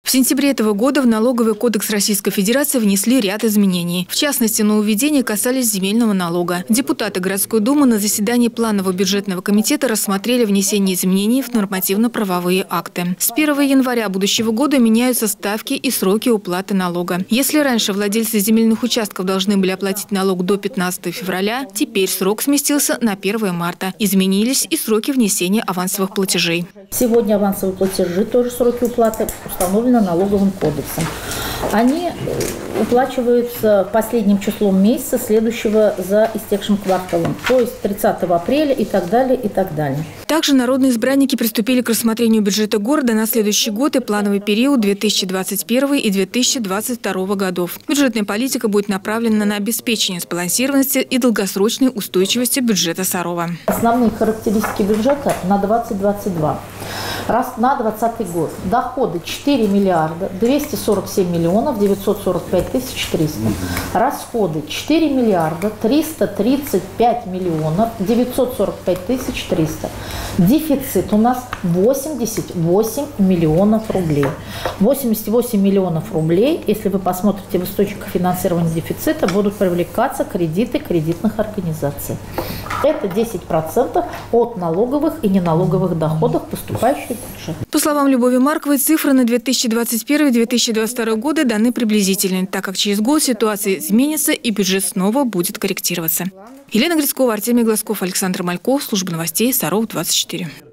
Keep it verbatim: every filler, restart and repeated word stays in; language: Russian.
В сентябре этого года в Налоговый кодекс Российской Федерации внесли ряд изменений. В частности, нововведения касались земельного налога. Депутаты городской думы на заседании Планового бюджетного комитета рассмотрели внесение изменений в нормативно-правовые акты. С первого января будущего года меняются ставки и сроки уплаты налога. Если раньше владельцы земельных участков должны были оплатить налог до пятнадцатого февраля, теперь срок сместился на первое марта. Изменились и сроки внесения авансовых платежей. Сегодня авансовые платежи, тоже сроки уплаты, установлены налоговым кодексом. Они уплачиваются последним числом месяца, следующего за истекшим кварталом, то есть тридцатого апреля и так далее, и так далее. Также народные избранники приступили к рассмотрению бюджета города на следующий год и плановый период две тысячи двадцать первый и две тысячи двадцать второго годов. Бюджетная политика будет направлена на обеспечение сбалансированности и долгосрочной устойчивости бюджета Сарова. Основные характеристики бюджета на двадцать двадцать два. Раз на двадцатый год. Доходы четыре миллиарда двести сорок семь миллионов девятьсот сорок пять тысяч триста. Расходы четыре миллиарда триста тридцать пять миллионов девятьсот сорок пять тысяч триста. Дефицит у нас восемьдесят восемь миллионов рублей. восемьдесят восемь миллионов рублей, если вы посмотрите в источниках финансирования дефицита, будут привлекаться кредиты кредитных организаций. Это десять процентов от налоговых и неналоговых доходов, поступающих в бюджет. По словам Любови Марковой, цифры на две тысячи двадцать первый — две тысячи двадцать второй годы даны приблизительные, так как через год ситуация изменится и бюджет снова будет корректироваться. Елена Грицкова, Артемий Глазков, Александр Мальков, служба новостей Саров двадцать четыре.